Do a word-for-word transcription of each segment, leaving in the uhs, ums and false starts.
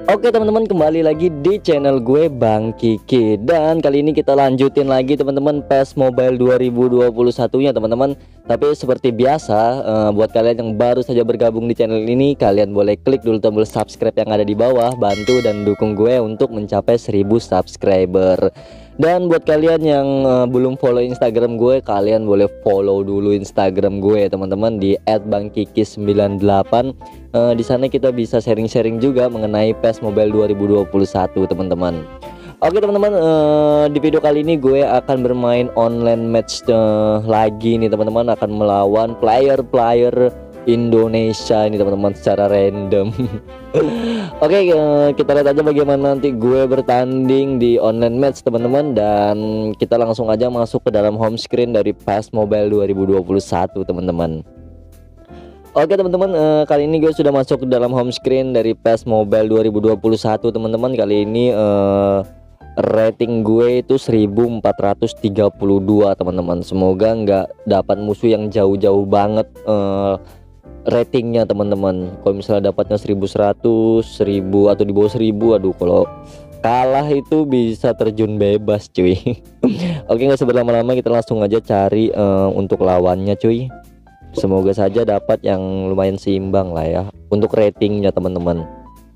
Oke teman-teman, kembali lagi di channel gue Bang Kiki. Dan kali ini kita lanjutin lagi teman-teman P E S Mobile dua ribu dua puluh satu nya teman-teman. Tapi seperti biasa, uh, buat kalian yang baru saja bergabung di channel ini, kalian boleh klik dulu tombol subscribe yang ada di bawah. Bantu dan dukung gue untuk mencapai seribu subscriber. Dan buat kalian yang uh, belum follow Instagram gue, kalian boleh follow dulu Instagram gue teman-teman di et bang kiki sembilan delapan. Uh, di sana kita bisa sharing-sharing juga mengenai P E S Mobile dua ribu dua puluh satu teman-teman. Oke teman-teman, uh, di video kali ini gue akan bermain online match uh, lagi nih teman-teman, akan melawan player-player Indonesia ini teman-teman secara random. Oke, uh, kita lihat aja bagaimana nanti gue bertanding di online match teman-teman, dan kita langsung aja masuk ke dalam home screen dari P E S Mobile dua ribu dua puluh satu teman-teman. Oke teman-teman, uh, kali ini gue sudah masuk ke dalam home screen dari P E S Mobile dua ribu dua puluh satu teman-teman. Kali ini uh, rating gue itu seribu empat ratus tiga puluh dua teman-teman. Semoga nggak dapat musuh yang jauh-jauh banget uh, ratingnya teman-teman. Kalau misalnya dapatnya seribu seratus, seribu atau di bawah seribu, aduh kalau kalah itu bisa terjun bebas cuy. Oke, nggak usah berlama-lama, kita langsung aja cari uh, untuk lawannya cuy. Semoga saja dapat yang lumayan seimbang lah ya untuk ratingnya teman-teman.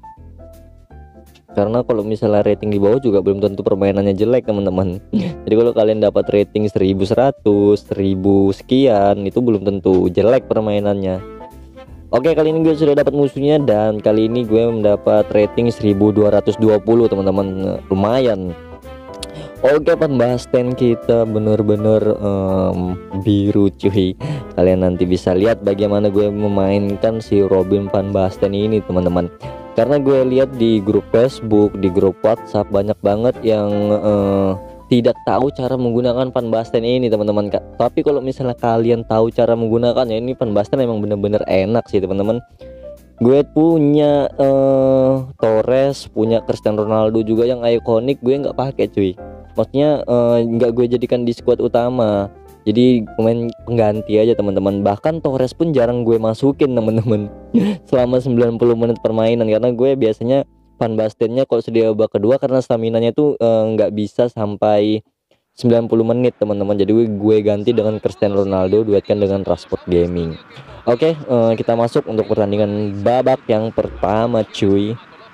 Karena kalau misalnya rating di bawah juga belum tentu permainannya jelek teman-teman. Jadi kalau kalian dapat rating seribu seratus, seribu sekian, itu belum tentu jelek permainannya. Oke, kali ini gue sudah dapat musuhnya, dan kali ini gue mendapat rating seribu dua ratus dua puluh teman-teman. Lumayan. Oke, pembahasan kita bener-bener um, biru cuy. Kalian nanti bisa lihat bagaimana gue memainkan si Robin van Basten ini teman-teman. Karena gue lihat di grup Facebook, di grup WhatsApp, banyak banget yang uh, tidak tahu cara menggunakan Van Basten ini teman-teman. Tapi kalau misalnya kalian tahu cara menggunakannya, ini Van Basten emang bener-bener enak sih teman-teman. Gue punya uh, Torres, punya Cristiano Ronaldo juga yang ikonik, gue nggak pakai cuy. Maksudnya nggak uh, gue jadikan di squad utama, jadi pemain pengganti aja teman-teman. Bahkan Torres pun jarang gue masukin teman-teman selama sembilan puluh menit permainan, karena gue biasanya Van Bastennya kalau sedia babak kedua karena staminanya tuh nggak uh, bisa sampai sembilan puluh menit teman-teman. Jadi gue, gue ganti dengan Cristiano Ronaldo, duetkan dengan Rashford Gaming. Oke, uh, kita masuk untuk pertandingan babak yang pertama cuy.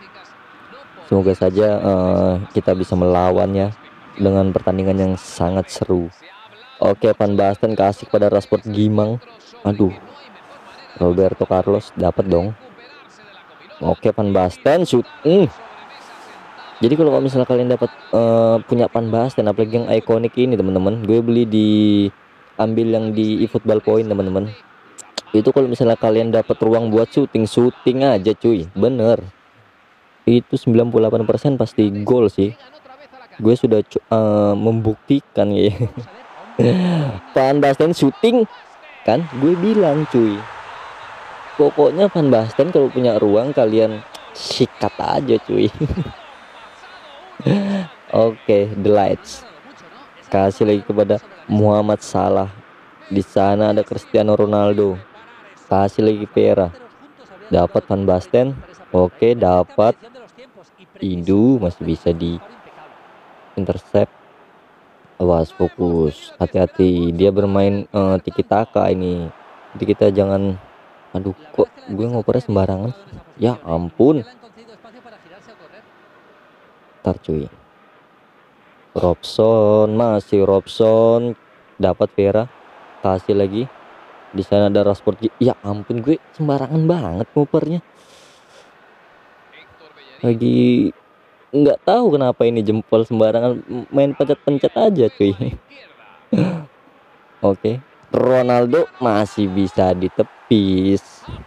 Semoga saja uh, kita bisa melawannya dengan pertandingan yang sangat seru. Oke, Van Basten kasih pada Rashford Gimang. Aduh, Roberto Carlos dapat dong. Oke, Van Basten shoot. Mm. Jadi kalau misalnya kalian dapat uh, punya Van Basten, apalagi yang ikonik ini teman-teman, gue beli di ambil yang di eFootball Point teman-teman. Itu kalau misalnya kalian dapat ruang buat syuting, syuting aja cuy, bener. Itu sembilan puluh delapan persen pasti gol sih. Gue sudah uh, membuktikan ya. Van Basten syuting kan, gue bilang cuy, pokoknya Van Basten kalau punya ruang kalian sikat aja cuy. Oke, the lights kasih lagi kepada Muhammad Salah. Di sana ada Cristiano Ronaldo, kasih lagi Vera, dapat Van Basten. Oke, dapat Idu, masih bisa di intercept. Awas, fokus, hati-hati, dia bermain uh, tiki taka ini. Jadi kita jangan, aduh kok gue ngopernya sembarangan, ya ampun. Ntar cuy, Robson, masih Robson, dapat Vera, kasih lagi. Di sana ada Rashford. Ya ampun, gue sembarangan banget ngopernya. Lagi nggak tahu kenapa ini jempol sembarangan, main pencet-pencet aja cuy. Oke, Ronaldo masih bisa ditepis.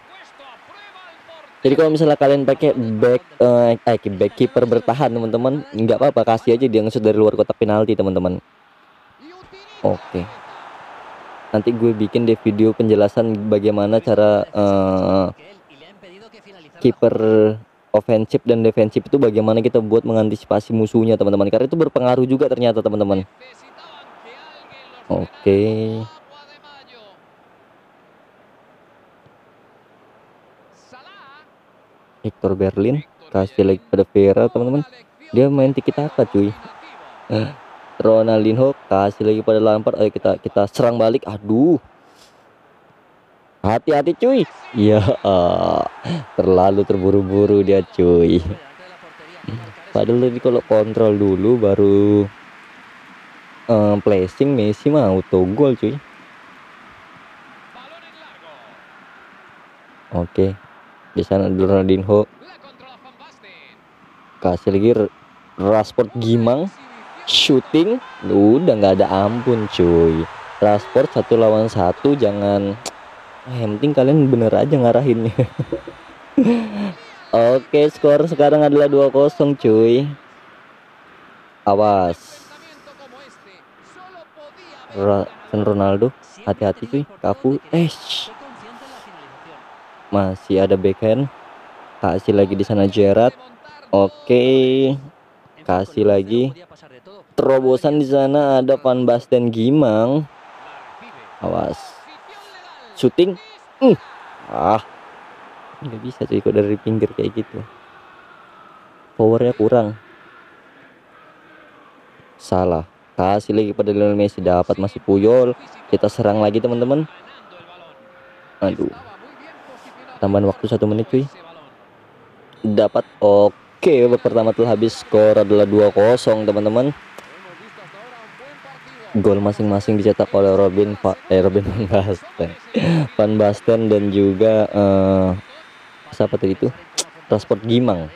Jadi kalau misalnya kalian pakai back uh, eh back keeper bertahan teman-teman, nggak apa-apa, kasih aja dia ngesut dari luar kotak penalti teman-teman. Oke, nanti gue bikin deh video penjelasan bagaimana cara uh, kiper ofensif dan defensif itu bagaimana kita buat mengantisipasi musuhnya teman-teman, karena itu berpengaruh juga ternyata teman-teman. Oke, Victor Berlin kasih lagi pada Vera teman-teman, dia main tiki taka cuy. Ronaldinho kasih lagi pada Lampard, ayo kita kita serang balik. Aduh, hati-hati cuy. Ya, uh, terlalu terburu-buru dia cuy. Padahal tadi kalau kontrol dulu baru uh, placing, Messi mah auto gol cuy. Oke, di sana Ronaldinho kasih lagi Rashford, Gimang shooting, udah nggak ada ampun cuy. Rashford satu lawan satu, jangan ah, yang penting kalian bener aja ngarahinnya. Oke, skor sekarang adalah dua kosong cuy. Awas Ronaldo, hati-hati cuy. Kapu, eh masih ada backhand, kasih lagi di sana Gerrard. Oke, kasih lagi terobosan di sana, ada Van Basten, Gimang. Awas shooting, uh. ah nggak bisa cuy kok dari pinggir kayak gitu, powernya kurang. Salah, kasih lagi pada Lionel Messi, dapat masih Puyol. Kita serang lagi teman-teman. Aduh, tambahan waktu satu menit cuy, dapat. Oke, babak pertama telah habis, skor adalah dua kosong teman-teman. Gol masing-masing dicetak oleh Robin eh, Robin Van Basten Van Basten dan juga uh, siapa tadi itu, Rashford, Gimang.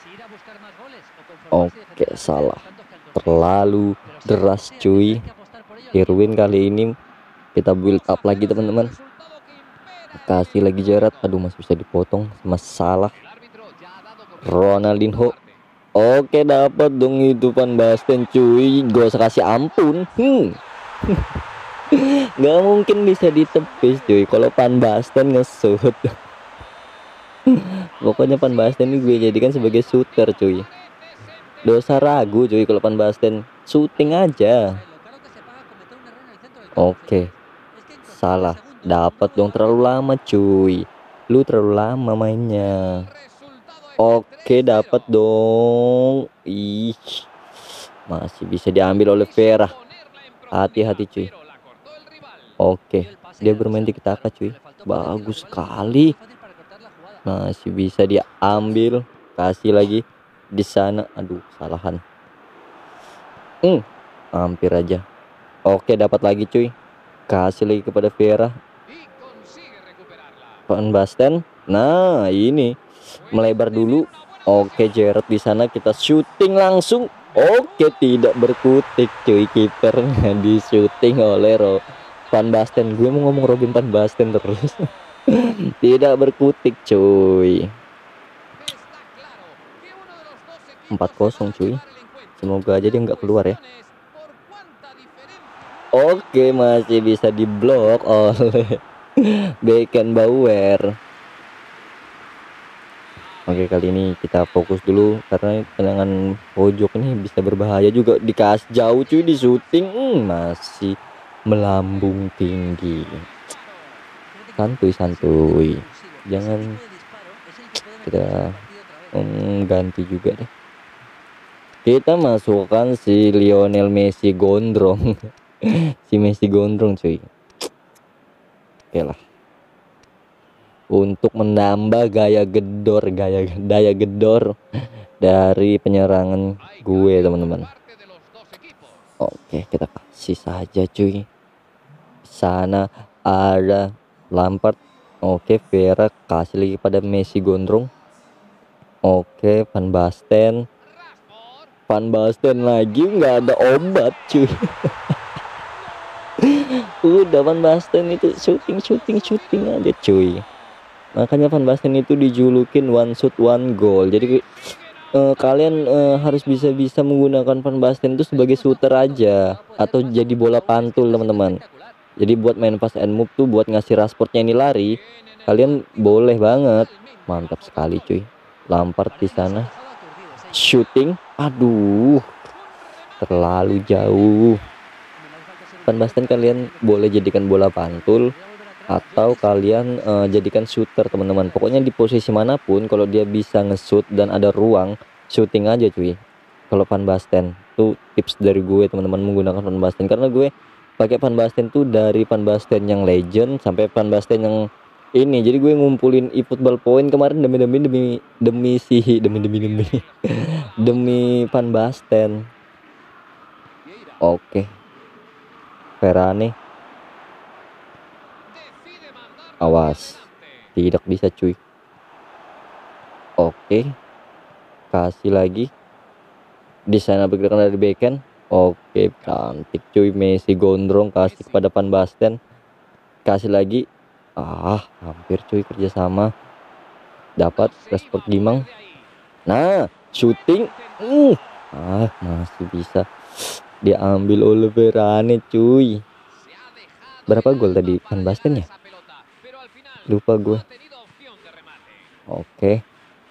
Oke, salah, terlalu deras cuy. Irwin kali ini kita build up lagi teman-teman. Kasih lagi Gerrard, aduh masih bisa dipotong, masalah. Ronaldinho, oke dapat dong itu Van Basten cuy, gak usah kasih ampun. hmm. Gak mungkin bisa ditepis cuy kalau Van Basten nge-shoot. Pokoknya Van Basten ini gue jadikan sebagai shooter cuy, dosa ragu cuy kalau Van Basten shooting aja. Oke, salah, dapat dong, terlalu lama cuy, lu terlalu lama mainnya. Oke, dapat dong. Ih, masih bisa diambil oleh Vera. Hati-hati cuy. Oke, dia bermain tiki taka cuy, bagus sekali. Masih bisa diambil, kasih lagi di sana. Aduh, salahan. Hmm, hampir aja. Oke, dapat lagi cuy. Kasih lagi kepada Vera. Van Basten. Nah, ini melebar dulu. Oke, Gerrard di sana, kita syuting langsung. Oke, tidak berkutik cuy, kipernya di syuting oleh Ro Van Basten. Gue mau ngomong Robin Van Basten terus. Tidak berkutik cuy. empat kosong cuy, semoga aja dia nggak keluar ya. Oke, masih bisa diblok oleh Beckenbauer. Oke, kali ini kita fokus dulu karena tendangan pojok ini bisa berbahaya juga. Dikasih jauh cuy, di syuting, hmm, masih melambung tinggi. Santuy santuy, jangan kita hmm, ganti juga deh. Kita masukkan si Lionel Messi gondrong. Si Messi gondrong cuy. Oke lah, untuk menambah gaya gedor, gaya daya gedor dari penyerangan gue teman-teman. Oke, kita kasih saja cuy. Sana ada Lampard. Oke, Vera kasih lagi pada Messi gondrong. Oke, Van Basten. Van Basten lagi, nggak ada obat cuy. Udah Van Basten itu shooting shooting shooting aja cuy. Makanya Van Basten itu dijulukin one shoot one goal. Jadi eh, kalian eh, harus bisa-bisa menggunakan Van Basten itu sebagai shooter aja, atau jadi bola pantul teman-teman. Jadi buat main pass and move tuh, buat ngasih Rashfordnya ini lari, kalian boleh banget. Mantap sekali cuy. Lampard di sana shooting, aduh terlalu jauh. Van Basten kalian boleh jadikan bola pantul, atau kalian uh, jadikan shooter teman-teman. Pokoknya di posisi manapun kalau dia bisa nge-shoot dan ada ruang, shooting aja cuy. Kalau Van Basten tuh tips dari gue teman-teman menggunakan Van Basten, karena gue pakai Van Basten tuh dari Van Basten yang legend sampai Van Basten yang ini. Jadi gue ngumpulin e-football point kemarin demi demi demi demi si demi demi demi demi Van Basten. Oke, Ferrane, awas, tidak bisa cuy. Oke, kasih lagi di sana pergerakan dari backhand. Oke, cantik cuy. Messi gondrong kasih kepada Van Basten, kasih lagi. Ah, hampir cuy, kerjasama dapat respect Gimang. Nah, shooting, uh, ah masih bisa diambil oleh Ferrane cuy. Berapa gol tadi Van Basten ya? Lupa gue. Oke.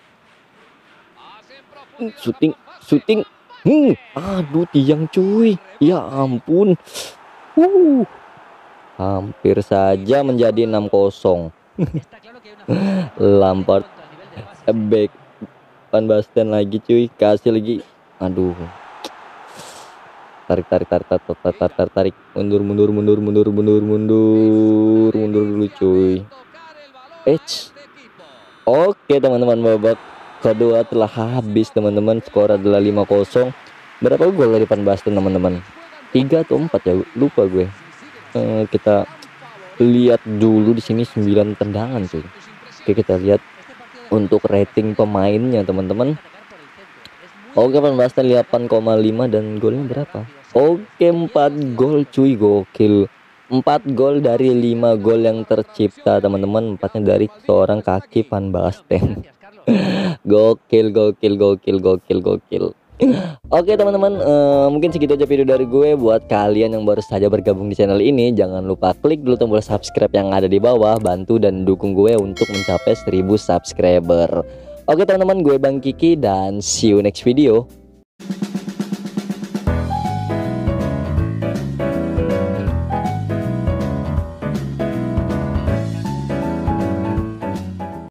Shooting, shooting. Hmm, aduh tiang cuy. Ya ampun. Uh. Hampir saja menjadi enam kosong. Lampard back Van Basten lagi cuy, kasih lagi. Aduh. Tarik tarik tarik tarik tarik tarik tarik, tarik. mundur mundur mundur mundur mundur mundur mundur dulu cuy. Eits. Oke teman-teman, babak kedua telah habis teman-teman. Skor adalah lima kosong. Berapa gol dari Van Basten teman-teman? tiga atau empat ya, lupa gue. Uh, kita lihat dulu di sini sembilan tendangan cuy. Oke, kita lihat untuk rating pemainnya teman-teman. Oke, Van Basten delapan koma lima dan golnya berapa? Oke, empat gol cuy, gokil. empat gol dari lima gol yang tercipta teman-teman, empatnya dari seorang kaki Van Basten. Gokil, gokil, gokil, gokil, gokil. Oke teman-teman, uh, mungkin segitu aja video dari gue. Buat kalian yang baru saja bergabung di channel ini, jangan lupa klik dulu tombol subscribe yang ada di bawah. Bantu dan dukung gue untuk mencapai seribu subscriber. Oke teman-teman, gue Bang Kiki dan see you next video.